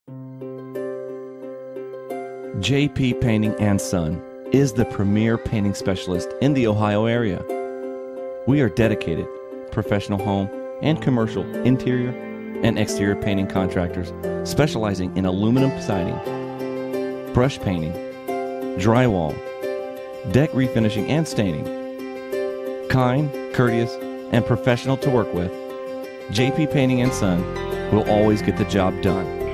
JP Painting and Son is the premier painting specialist in the Ohio area. We are dedicated, professional home and commercial interior and exterior painting contractors specializing in aluminum siding, brush painting, drywall, deck refinishing and staining. Kind, courteous, and professional to work with, JP Painting and Son will always get the job done.